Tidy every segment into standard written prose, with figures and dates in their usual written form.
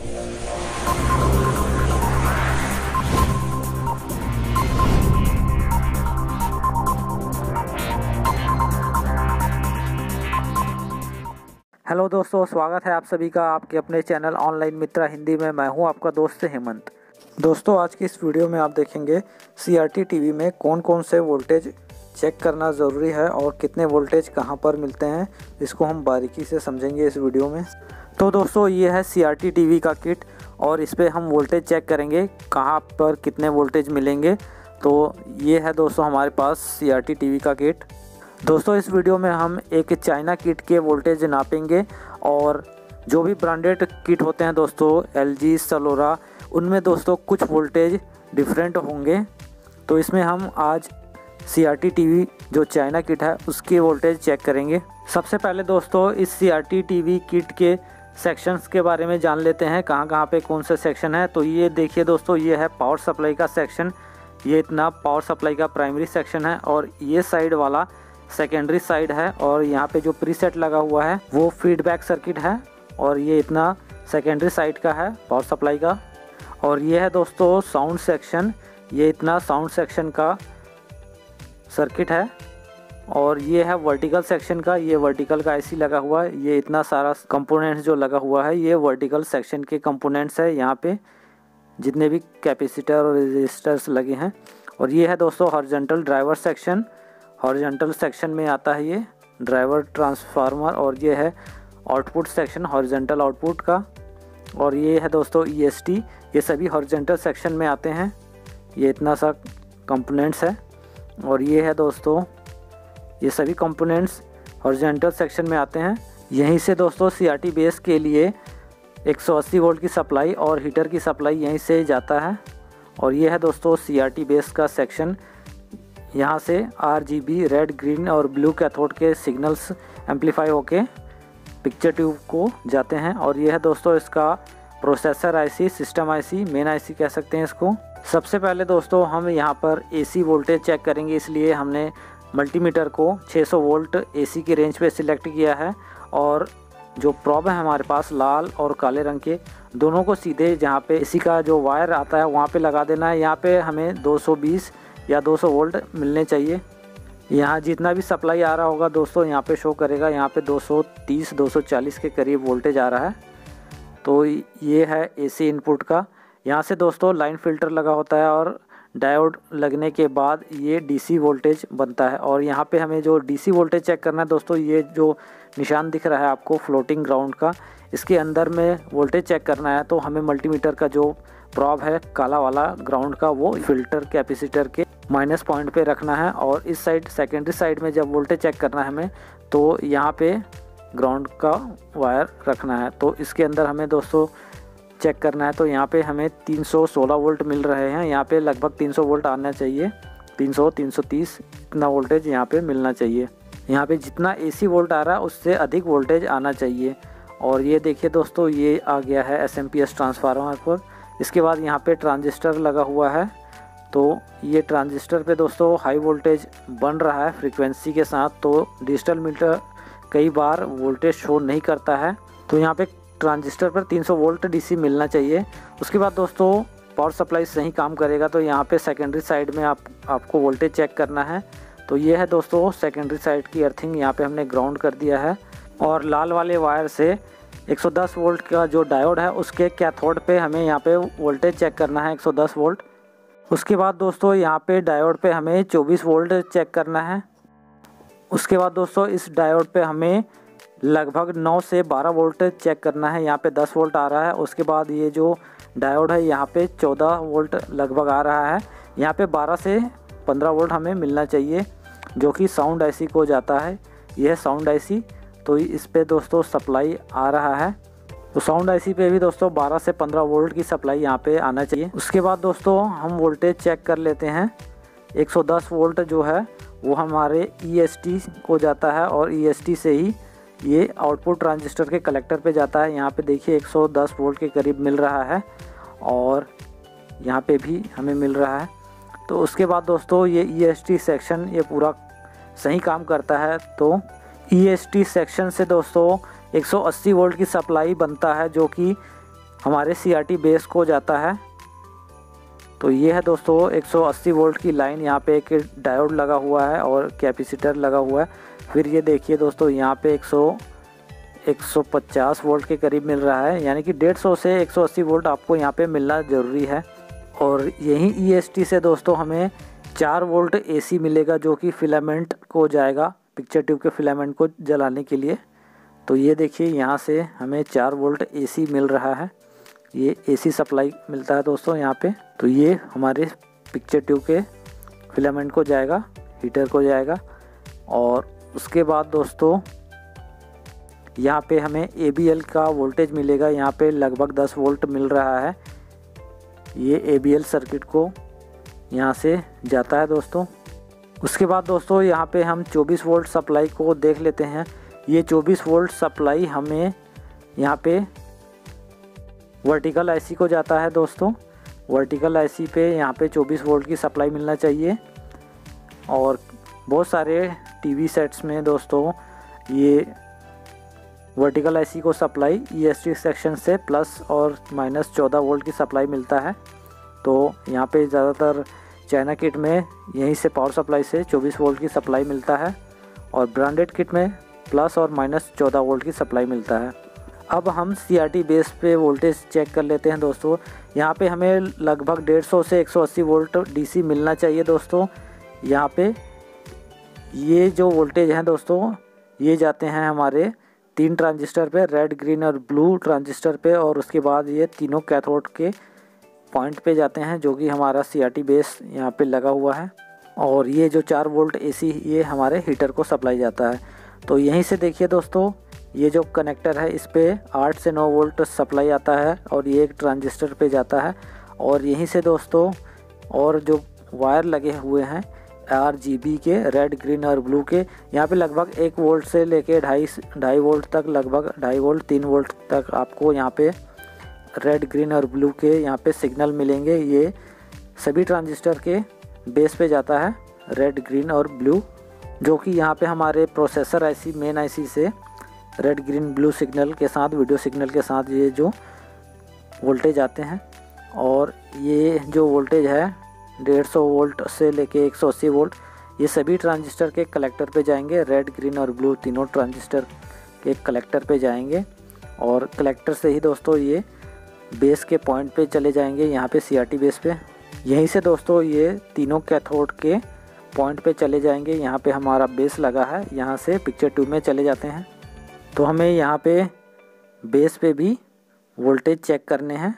Hello दोस्तों, स्वागत है आप सभी का आपके अपने चैनल ऑनलाइन मित्रा हिंदी में। मैं हूं आपका दोस्त हेमंत। दोस्तों, आज की इस वीडियो में आप देखेंगे CRT टीवी में कौन कौन से वोल्टेज चेक करना ज़रूरी है और कितने वोल्टेज कहां पर मिलते हैं, इसको हम बारीकी से समझेंगे इस वीडियो में। तो दोस्तों, ये है CRT टीवी का किट और इस पर हम वोल्टेज चेक करेंगे कहाँ पर कितने वोल्टेज मिलेंगे। तो ये है दोस्तों हमारे पास CRT टीवी का किट। दोस्तों, इस वीडियो में हम एक चाइना किट के वोल्टेज नापेंगे और जो भी ब्रांडेड किट होते हैं दोस्तों, LG, सलोरा, उनमें दोस्तों कुछ वोल्टेज डिफरेंट होंगे। तो इसमें हम आज CRT टीवी जो चाइना किट है उसके वोल्टेज चेक करेंगे। सबसे पहले दोस्तों इस CRT टीवी किट के सेक्शंस के बारे में जान लेते हैं, कहाँ कहाँ पे कौन से सेक्शन है। तो ये देखिए दोस्तों, ये है पावर सप्लाई का सेक्शन। ये इतना पावर सप्लाई का प्राइमरी सेक्शन है और ये साइड वाला सेकेंडरी साइड है और यहाँ पे जो प्रीसेट लगा हुआ है वो फीडबैक सर्किट है और ये इतना सेकेंडरी साइड का है पावर सप्लाई का। और ये है दोस्तों साउंड सेक्शन, ये इतना साउंड सेक्शन का सर्किट है। और ये है वर्टिकल सेक्शन का, ये वर्टिकल का IC लगा हुआ है। ये इतना सारा कंपोनेंट्स जो लगा हुआ है ये वर्टिकल सेक्शन के कंपोनेंट्स है, यहाँ पे जितने भी कैपेसिटर और रेजिस्टर्स लगे हैं। और ये है दोस्तों horizontal driver section, horizontal section में आता है ये ड्राइवर ट्रांसफार्मर। और ये है आउटपुट सेक्शन हॉरिजॉन्टल आउटपुट का। और ये है दोस्तों EST, ये सभी हॉरिजॉन्टल सेक्शन में आते हैं। ये इतना सा कंपोनेंट्स है और ये है दोस्तों ये सभी कंपोनेंट्स हॉरिजॉन्टल सेक्शन में आते हैं। यहीं से दोस्तों CRT बेस के लिए 180 वोल्ट की सप्लाई और हीटर की सप्लाई यहीं से जाता है। और ये है दोस्तों CRT बेस का सेक्शन, यहाँ से RGB रेड, ग्रीन और ब्लू कैथोड के सिग्नल्स एम्पलीफाई होके पिक्चर ट्यूब को जाते हैं। और ये है दोस्तों इसका processor IC, system IC, main IC कह सकते हैं इसको। सबसे पहले दोस्तों हम यहाँ पर AC वोल्टेज चेक करेंगे, इसलिए हमने मल्टीमीटर को 600 वोल्ट AC की रेंज पे सिलेक्ट किया है। और जो प्रॉब है हमारे पास लाल और काले रंग के, दोनों को सीधे जहाँ पे AC का जो वायर आता है वहाँ पे लगा देना है। यहाँ पे हमें 220 या 200 वोल्ट मिलने चाहिए। यहाँ जितना भी सप्लाई आ रहा होगा दोस्तों यहाँ पे शो करेगा, यहाँ पे 230 240 के करीब वोल्टेज आ रहा है। तो ये है AC इनपुट का। यहाँ से दोस्तों लाइन फिल्टर लगा होता है और डायोड लगने के बाद ये DC वोल्टेज बनता है। और यहाँ पे हमें जो DC वोल्टेज चेक करना है दोस्तों, ये जो निशान दिख रहा है आपको फ्लोटिंग ग्राउंड का, इसके अंदर में वोल्टेज चेक करना है। तो हमें मल्टीमीटर का जो प्रॉब है काला वाला ग्राउंड का, वो फिल्टर कैपेसिटर के माइनस पॉइंट पे रखना है। और इस साइड सेकेंडरी साइड में जब वोल्टेज चेक करना है हमें, तो यहाँ पे ग्राउंड का वायर रखना है। तो इसके अंदर हमें दोस्तों चेक करना है। तो यहाँ पे हमें 316 वोल्ट मिल रहे हैं, यहाँ पे लगभग 300 वोल्ट आना चाहिए, 300 330 इतना वोल्टेज यहाँ पे मिलना चाहिए। यहाँ पे जितना AC वोल्ट आ रहा है उससे अधिक वोल्टेज आना चाहिए। और ये देखिए दोस्तों, ये आ गया है SMPS ट्रांसफार्मर पर। इसके बाद यहाँ पे ट्रांजिस्टर लगा हुआ है। तो ये ट्रांजिस्टर पे दोस्तों हाई वोल्टेज बन रहा है फ्रीक्वेंसी के साथ। तो डिजिटल मीटर कई बार वोल्टेज शो नहीं करता है। तो यहाँ पे ट्रांजिस्टर पर 300 वोल्ट DC मिलना चाहिए। उसके बाद दोस्तों पावर सप्लाई सही काम करेगा। तो यहाँ पे सेकेंडरी साइड में आपको वोल्टेज चेक करना है। तो ये है दोस्तों सेकेंडरी साइड की अर्थिंग, यहाँ पे हमने ग्राउंड कर दिया है। और लाल वाले वायर से 110 वोल्ट का जो डायोड है उसके कैथोड पे हमें यहाँ पे वोल्टेज चेक करना है 110 वोल्ट। उसके बाद दोस्तों यहाँ पे डायोड पे हमें 24 वोल्ट चेक करना है। उसके बाद दोस्तों इस डायोड पे हमें लगभग 9 से 12 वोल्ट चेक करना है, यहाँ पे 10 वोल्ट आ रहा है। उसके बाद ये जो डायोड है यहाँ पे 14 वोल्ट लगभग आ रहा है, यहाँ पे 12 से 15 वोल्ट हमें मिलना चाहिए, जो कि साउंड IC को जाता है। यह है साउंड IC। तो इस पे दोस्तों सप्लाई आ रहा है। तो साउंड IC पे भी दोस्तों 12 से 15 वोल्ट की सप्लाई यहाँ पे आना चाहिए। उसके बाद दोस्तों हम वोल्टेज चेक कर लेते हैं। 110 वोल्ट जो है वो हमारे EST को जाता है और EST से ही ये आउटपुट ट्रांजिस्टर के कलेक्टर पे जाता है। यहाँ पे देखिए 110 वोल्ट के करीब मिल रहा है और यहाँ पे भी हमें मिल रहा है। तो उसके बाद दोस्तों ये EST सेक्शन ये पूरा सही काम करता है। तो EST सेक्शन से दोस्तों 180 वोल्ट की सप्लाई बनता है, जो कि हमारे CRT बेस को जाता है। तो ये है दोस्तों 180 वोल्ट की लाइन, यहाँ पे एक डायोड लगा हुआ है और कैपेसिटर लगा हुआ है। फिर ये देखिए दोस्तों यहाँ पे 150 वोल्ट के करीब मिल रहा है, यानी कि 150 से 180 वोल्ट आपको यहाँ पे मिलना ज़रूरी है। और यहीं EST से दोस्तों हमें 4 वोल्ट AC मिलेगा, जो कि फिलामेंट को जाएगा, पिक्चर ट्यूब के फिलामेंट को जलाने के लिए। तो ये देखिए यहाँ से हमें 4 वोल्ट AC मिल रहा है, ये AC सप्लाई मिलता है दोस्तों यहाँ पे। तो ये हमारे पिक्चर ट्यूब के फिलामेंट को जाएगा, हीटर को जाएगा। और उसके बाद दोस्तों यहाँ पे हमें ABL का वोल्टेज मिलेगा, यहाँ पे लगभग 10 वोल्ट मिल रहा है। ये ABL सर्किट को यहाँ से जाता है दोस्तों। उसके बाद दोस्तों यहाँ पे हम 24 वोल्ट सप्लाई को देख लेते हैं। ये 24 वोल्ट सप्लाई हमें यहाँ पे वर्टिकल IC को जाता है दोस्तों। वर्टिकल IC पे यहाँ पे 24 वोल्ट की सप्लाई मिलना चाहिए। और बहुत सारे टीवी सेट्स में दोस्तों ये वर्टिकल IC को सप्लाई EST सेक्शन से प्लस और माइनस 14 वोल्ट की सप्लाई मिलता है। तो यहाँ पे ज़्यादातर चाइना किट में यहीं से पावर सप्लाई से 24 वोल्ट की सप्लाई मिलता है और ब्रांडेड किट में प्लस और माइनस 14 वोल्ट की सप्लाई मिलता है। अब हम CRT बेस पे वोल्टेज चेक कर लेते हैं दोस्तों। यहाँ पे हमें लगभग 150 से 180 वोल्ट DC मिलना चाहिए दोस्तों। यहाँ पे ये जो वोल्टेज हैं दोस्तों, ये जाते हैं हमारे 3 ट्रांजिस्टर पे, रेड, ग्रीन और ब्लू ट्रांजिस्टर पे। और उसके बाद ये तीनों कैथोड के पॉइंट पे जाते हैं, जो कि हमारा CRT बेस यहाँ पे लगा हुआ है। और ये जो 4 वोल्ट AC ये हमारे हीटर को सप्लाई जाता है। तो यहीं से देखिए दोस्तों, ये जो कनेक्टर है इस पे 8 से 9 वोल्ट सप्लाई आता है और ये एक ट्रांजिस्टर पे जाता है। और यहीं से दोस्तों और जो वायर लगे हुए हैं RGB के, रेड, ग्रीन और ब्लू के, यहाँ पे लगभग 1 वोल्ट से लेके 2.5 वोल्ट तक, लगभग 2.5 वोल्ट 3 वोल्ट तक आपको यहाँ पे रेड, ग्रीन और ब्लू के यहाँ पे सिग्नल मिलेंगे। ये सभी ट्रांजिस्टर के बेस पे जाता है, रेड, ग्रीन और ब्लू, जो कि यहाँ पे हमारे प्रोसेसर IC मेन IC से रेड, ग्रीन, ब्लू सिग्नल के साथ, वीडियो सिग्नल के साथ ये जो वोल्टेज आते हैं। और ये जो वोल्टेज है 150 वोल्ट से लेके 180 वोल्ट, ये सभी ट्रांजिस्टर के कलेक्टर पे जाएंगे। रेड, ग्रीन और ब्लू तीनों ट्रांजिस्टर के कलेक्टर पे जाएंगे और कलेक्टर से ही दोस्तों ये बेस के पॉइंट पे चले जाएंगे, यहाँ पे CRT बेस पे। यहीं से दोस्तों ये तीनों कैथोड के पॉइंट पे चले जाएंगे, यहाँ पे हमारा बेस लगा है, यहाँ से पिक्चर ट्यूब में चले जाते हैं। तो हमें यहाँ पे बेस पे भी वोल्टेज चेक करने हैं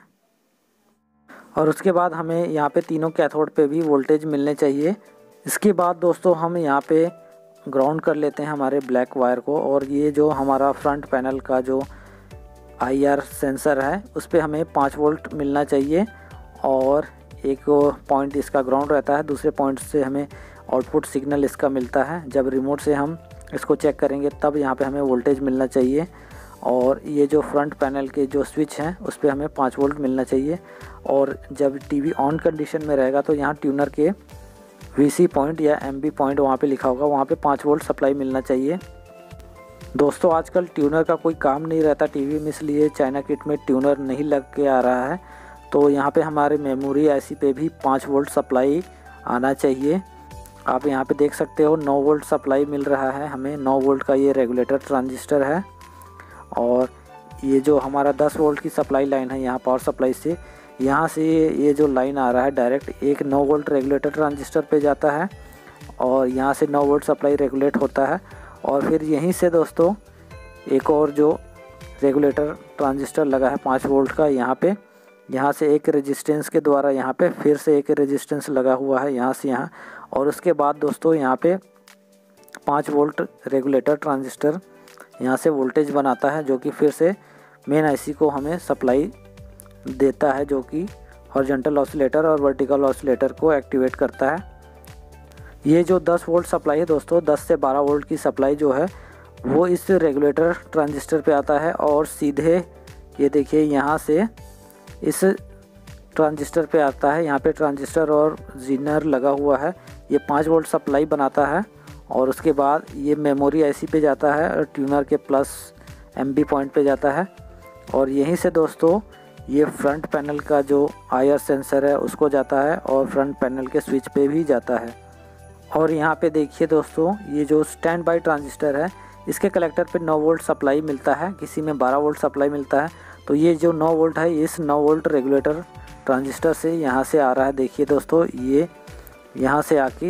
और उसके बाद हमें यहाँ पे तीनों कैथोड पे भी वोल्टेज मिलने चाहिए। इसके बाद दोस्तों हम यहाँ पे ग्राउंड कर लेते हैं हमारे ब्लैक वायर को। और ये जो हमारा फ्रंट पैनल का जो IR सेंसर है उस पे हमें 5 वोल्ट मिलना चाहिए और एक पॉइंट इसका ग्राउंड रहता है, दूसरे पॉइंट से हमें आउटपुट सिग्नल इसका मिलता है। जब रिमोट से हम इसको चेक करेंगे तब यहाँ पे हमें वोल्टेज मिलना चाहिए। और ये जो फ्रंट पैनल के जो स्विच हैं उस पे हमें 5 वोल्ट मिलना चाहिए। और जब टीवी ऑन कंडीशन में रहेगा तो यहाँ ट्यूनर के VC पॉइंट या MB पॉइंट वहाँ पे लिखा होगा, वहाँ पे 5 वोल्ट सप्लाई मिलना चाहिए। दोस्तों आजकल ट्यूनर का कोई काम नहीं रहता टीवी में, इसलिए चाइना किट में ट्यूनर नहीं लग के आ रहा है। तो यहाँ पे हमारे मेमोरी IC पे भी 5 वोल्ट सप्लाई आना चाहिए। आप यहाँ पे देख सकते हो 9 वोल्ट सप्लाई मिल रहा है हमें। 9 वोल्ट का ये रेगुलेटर ट्रांजिस्टर है और ये जो हमारा 10 वोल्ट की सप्लाई लाइन है यहाँ पावर सप्लाई से, यहाँ से ये जो लाइन आ रहा है डायरेक्ट एक 9 वोल्ट रेगुलेटर ट्रांजिस्टर पे जाता है और यहाँ से 9 वोल्ट सप्लाई रेगुलेट होता है। और फिर यहीं से दोस्तों एक और जो रेगुलेटर ट्रांजिस्टर लगा है 5 वोल्ट का, यहाँ से एक रेजिस्टेंस के द्वारा यहाँ पे फिर से एक रेजिस्टेंस लगा हुआ है यहाँ से यहाँ। और उसके बाद दोस्तों यहाँ पे 5 वोल्ट रेगुलेटर ट्रांजिस्टर यहाँ से वोल्टेज बनाता है, जो कि फिर से मेन IC को हमें सप्लाई देता है, जो कि हॉरिजॉन्टल ऑसिलेटर और वर्टिकल ऑसिलेटर को एक्टिवेट करता है। ये जो 10 वोल्ट सप्लाई है दोस्तों, 10 से 12 वोल्ट की सप्लाई जो है वो इस रेगुलेटर ट्रांजिस्टर पे आता है और सीधे ये देखिए यहाँ से इस ट्रांजिस्टर पे आता है। यहाँ पे ट्रांजिस्टर और जीनर लगा हुआ है, ये 5 वोल्ट सप्लाई बनाता है। और उसके बाद ये मेमोरी IC पे जाता है और ट्यूनर के प्लस MB पॉइंट पे जाता है। और यहीं से दोस्तों ये फ्रंट पैनल का जो IR सेंसर है उसको जाता है और फ्रंट पैनल के स्विच पे भी जाता है। और यहाँ पे देखिए दोस्तों, ये जो स्टैंड बाई ट्रांजिस्टर है इसके कलेक्टर पे 9 वोल्ट सप्लाई मिलता है, किसी में 12 वोल्ट सप्लाई मिलता है। तो ये जो 9 वोल्ट है इस 9 वोल्ट रेगुलेटर ट्रांजिस्टर से यहाँ से आ रहा है। देखिए दोस्तों, ये यहाँ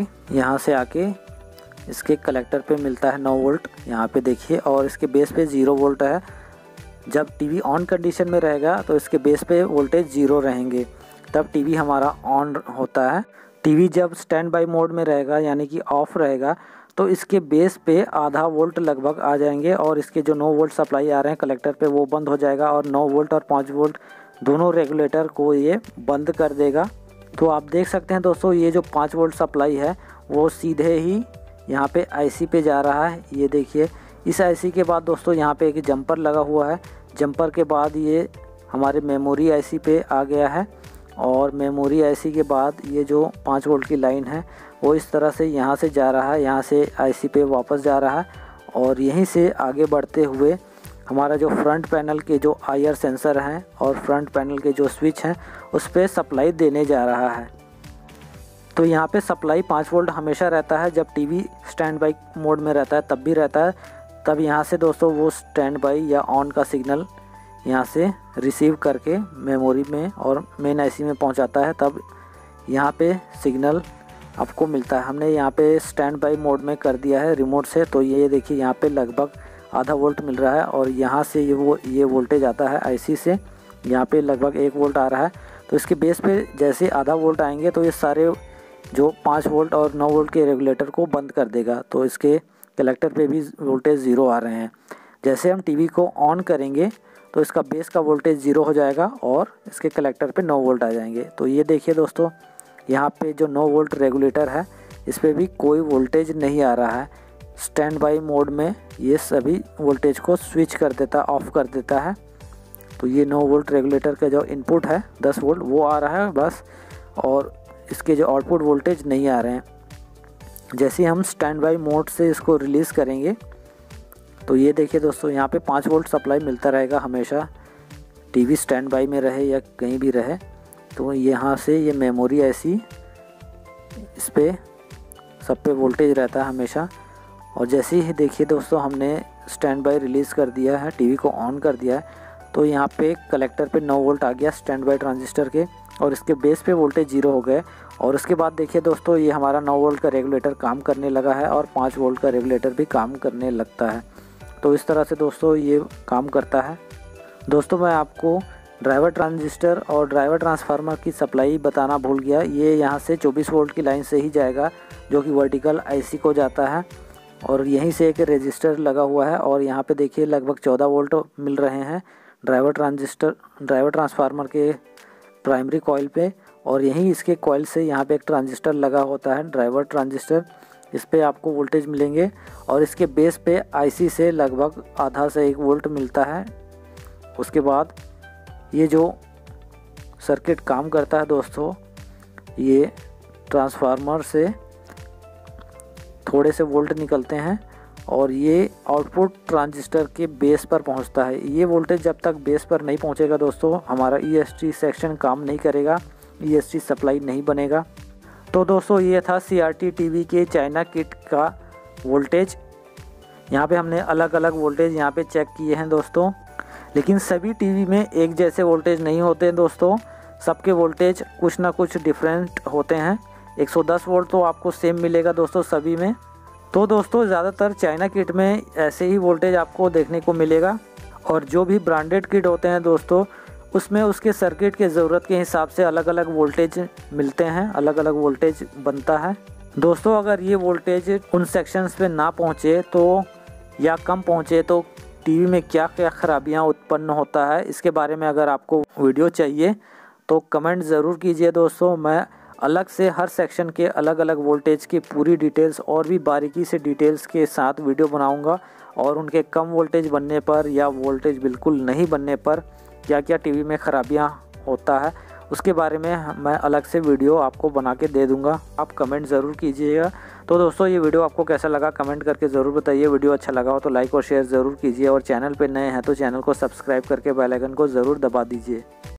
से आके इसके कलेक्टर पे मिलता है 9 वोल्ट, यहाँ पे देखिए। और इसके बेस पे 0 वोल्ट है। जब टीवी ऑन कंडीशन में रहेगा तो इसके बेस पे वोल्टेज 0 रहेंगे, तब टीवी हमारा ऑन होता है। टीवी जब स्टैंड बाई मोड में रहेगा यानी कि ऑफ रहेगा तो इसके बेस पे आधा वोल्ट लगभग आ जाएंगे और इसके जो 9 वोल्ट सप्लाई आ रहे हैं कलेक्टर पे वो बंद हो जाएगा और 9 वोल्ट और 5 वोल्ट दोनों रेगुलेटर को ये बंद कर देगा। तो आप देख सकते हैं दोस्तों, ये जो 5 वोल्ट सप्लाई है वो सीधे ही यहाँ पे IC पे जा रहा है। ये देखिए, इस IC के बाद दोस्तों यहाँ पे एक जंपर लगा हुआ है। जंपर के बाद ये हमारे मेमोरी IC पे आ गया है और मेमोरी IC के बाद ये जो 5 वोल्ट की लाइन है वो इस तरह से यहाँ से जा रहा है, यहाँ से IC पे वापस जा रहा है और यहीं से आगे बढ़ते हुए हमारा जो फ्रंट पैनल के जो IR सेंसर हैं और फ्रंट पैनल के जो स्विच हैं उस पर सप्लाई देने जा रहा है। तो यहाँ पे सप्लाई 5 वोल्ट हमेशा रहता है, जब टीवी स्टैंड बाई मोड में रहता है तब भी रहता है। तब यहाँ से दोस्तों वो स्टैंड बाई या ऑन का सिग्नल यहाँ से रिसीव करके मेमोरी में और मेन IC में पहुँचाता है, तब यहाँ पे सिग्नल आपको मिलता है। हमने यहाँ पे स्टैंड बाई मोड में कर दिया है रिमोट से, तो ये देखिए यहाँ पे लगभग आधा वोल्ट मिल रहा है और यहाँ से ये वोल्टेज आता है IC से, यहाँ पे लगभग 1 वोल्ट आ रहा है। तो इसके बेस पे जैसे आधा वोल्ट आएंगे तो ये सारे जो 5 वोल्ट और 9 वोल्ट के रेगुलेटर को बंद कर देगा। तो इसके कलेक्टर पे भी वोल्टेज 0 आ रहे हैं। जैसे हम टीवी को ऑन करेंगे तो इसका बेस का वोल्टेज 0 हो जाएगा और इसके कलेक्टर पे 9 वोल्ट आ जाएंगे। तो ये देखिए दोस्तों, यहाँ पे जो 9 वोल्ट रेगुलेटर है इस पर भी कोई वोल्टेज नहीं आ रहा है। स्टैंड बाई मोड में ये सभी वोल्टेज को स्विच कर देता, ऑफ कर देता है। तो ये 9 वोल्ट रेगुलेटर का जो इनपुट है 10 वोल्ट वो आ रहा है बस, और इसके जो आउटपुट वोल्टेज नहीं आ रहे हैं। जैसे हम स्टैंड बाई मोड से इसको रिलीज़ करेंगे तो ये देखिए दोस्तों, यहाँ पे 5 वोल्ट सप्लाई मिलता रहेगा हमेशा, टीवी स्टैंड बाई में रहे या कहीं भी रहे। तो यहाँ से ये मेमोरी IC इस पर सब पे वोल्टेज रहता है हमेशा। और जैसे ही देखिए दोस्तों हमने स्टैंड बाई रिलीज़ कर दिया है, टीवी को ऑन कर दिया है, तो यहाँ पे कलेक्टर पे 9 वोल्ट आ गया स्टैंड बाई ट्रांजिस्टर के और इसके बेस पे वोल्टेज 0 हो गए। और उसके बाद देखिए दोस्तों, ये हमारा 9 वोल्ट का रेगुलेटर काम करने लगा है और 5 वोल्ट का रेगुलेटर भी काम करने लगता है। तो इस तरह से दोस्तों ये काम करता है। दोस्तों मैं आपको ड्राइवर ट्रांजिस्टर और ड्राइवर ट्रांसफार्मर की सप्लाई बताना भूल गया। ये यहाँ से 24 वोल्ट की लाइन से ही जाएगा जो कि वर्टिकल IC को जाता है और यहीं से एक रेजिस्टर लगा हुआ है और यहाँ पे देखिए लगभग 14 वोल्ट मिल रहे हैं ड्राइवर ट्रांसफार्मर के प्राइमरी कॉइल पे। और यहीं इसके कॉइल से यहाँ पे एक ट्रांजिस्टर लगा होता है ड्राइवर ट्रांजिस्टर, इस पे आपको वोल्टेज मिलेंगे और इसके बेस पे IC से लगभग आधा से 1 वोल्ट मिलता है। उसके बाद ये जो सर्किट काम करता है दोस्तों, ये ट्रांसफार्मर से थोड़े से वोल्ट निकलते हैं और ये आउटपुट ट्रांजिस्टर के बेस पर पहुंचता है। ये वोल्टेज जब तक बेस पर नहीं पहुंचेगा दोस्तों हमारा ESC सेक्शन काम नहीं करेगा, ESC सप्लाई नहीं बनेगा। तो दोस्तों ये था CRT टीवी के चाइना किट का वोल्टेज। यहाँ पे हमने अलग अलग वोल्टेज यहाँ पे चेक किए हैं दोस्तों, लेकिन सभी टीवी में एक जैसे वोल्टेज नहीं होते दोस्तों, सबके वोल्टेज कुछ ना कुछ डिफरेंट होते हैं। 110 वोल्ट तो आपको सेम मिलेगा दोस्तों सभी में। तो दोस्तों ज़्यादातर चाइना किट में ऐसे ही वोल्टेज आपको देखने को मिलेगा और जो भी ब्रांडेड किट होते हैं दोस्तों उसमें उसके सर्किट के ज़रूरत के हिसाब से अलग अलग वोल्टेज मिलते हैं, अलग अलग वोल्टेज बनता है दोस्तों। अगर ये वोल्टेज उन सेक्शंस पे ना पहुँचे तो या कम पहुँचे तो टीवी में क्या क्या ख़राबियाँ उत्पन्न होता है, इसके बारे में अगर आपको वीडियो चाहिए तो कमेंट ज़रूर कीजिए दोस्तों। मैं अलग से हर सेक्शन के अलग अलग वोल्टेज की पूरी डिटेल्स और भी बारीकी से डिटेल्स के साथ वीडियो बनाऊंगा और उनके कम वोल्टेज बनने पर या वोल्टेज बिल्कुल नहीं बनने पर क्या क्या टीवी में ख़राबियां होता है उसके बारे में मैं अलग से वीडियो आपको बना के दे दूंगा। आप कमेंट ज़रूर कीजिएगा। तो दोस्तों ये वीडियो आपको कैसा लगा कमेंट करके ज़रूर बताइए। वीडियो अच्छा लगा हो तो लाइक और शेयर ज़रूर कीजिए और चैनल पर नए हैं तो चैनल को सब्सक्राइब करके बेल आइकन को ज़रूर दबा दीजिए।